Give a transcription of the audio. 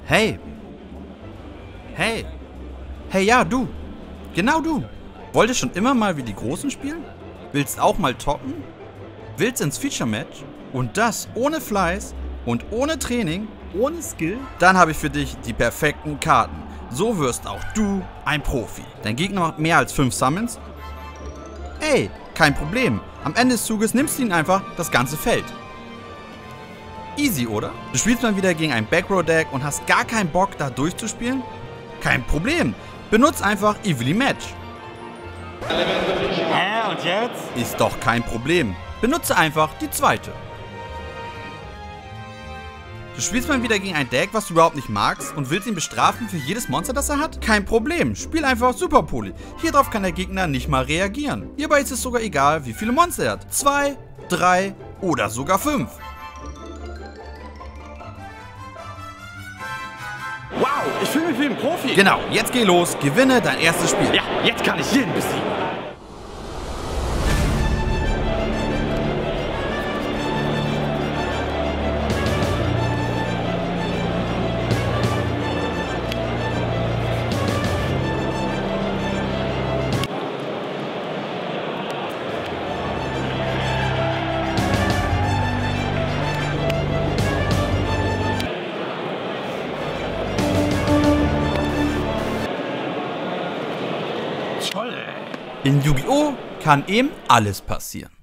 Hey. Hey. Hey, ja, du. Genau du. Wolltest schon immer mal wie die Großen spielen? Willst auch mal toppen? Willst ins Feature-Match? Und das ohne Fleiß und ohne Training, ohne Skill? Dann habe ich für dich die perfekten Karten. So wirst auch du ein Profi. Dein Gegner macht mehr als 5 Summons? Ey, kein Problem. Am Ende des Zuges nimmst du ihn einfach das ganze Feld. Easy, oder? Du spielst mal wieder gegen ein Backrow-Deck und hast gar keinen Bock, da durchzuspielen? Kein Problem. Benutz einfach Evilly Match. Hä, und jetzt? Ist doch kein Problem. Benutze einfach die zweite. Du spielst mal wieder gegen ein Deck, was du überhaupt nicht magst und willst ihn bestrafen für jedes Monster, das er hat? Kein Problem. Spiel einfach Super Poly. Hierauf kann der Gegner nicht mal reagieren. Hierbei ist es sogar egal, wie viele Monster er hat. 2, 3 oder sogar 5. Wow, ich fühle mich wie ein Profi. Genau, jetzt geh los, gewinne dein erstes Spiel. Ja, jetzt kann ich jeden besiegen. Toll, ey. In Yu-Gi-Oh! Kann eben alles passieren.